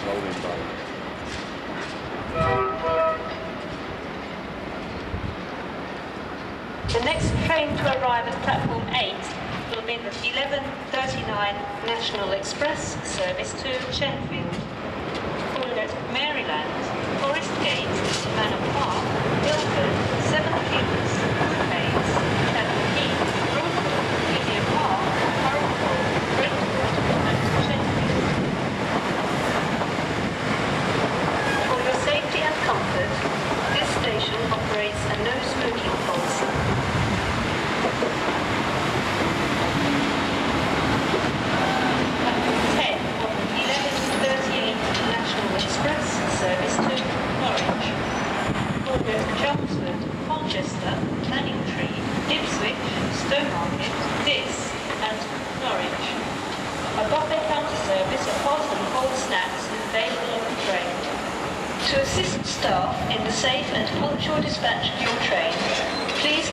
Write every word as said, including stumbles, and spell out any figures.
bowling ball. The next train to arrive at platform eight will be the eleven thirty-nine National Express service to Sheffield. Followed at Maryland, Forest Gate, Manor Park, Ilford, Seven Kings, Hayes, Chapel Heath, Broadwood, Lydia Park, Harrowford, Brentwood and Sheffield. For your safety and comfort, this station operates a no smoking policy. ten of the eleven thirty-eight National Express service to Norwich. Ordered Chelmsford, Colchester, Manningtree, Ipswich, Stowmarket, Diss and Norwich. A buffet counter service of hot and cold snacks is available on the train. To assist staff in the safe and punctual dispatch of your train, please